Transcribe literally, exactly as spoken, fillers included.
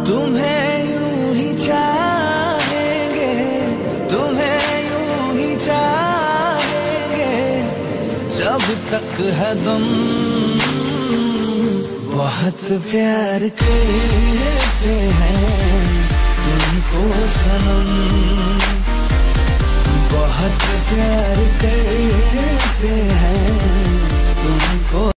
तुम्हें यूं ही चाहेंगे, तुम्हें यूं ही चाहेंगे जब तक है दम। बहुत प्यार करते हैं तुमको सनम, बहुत प्यार करते हैं तुमको।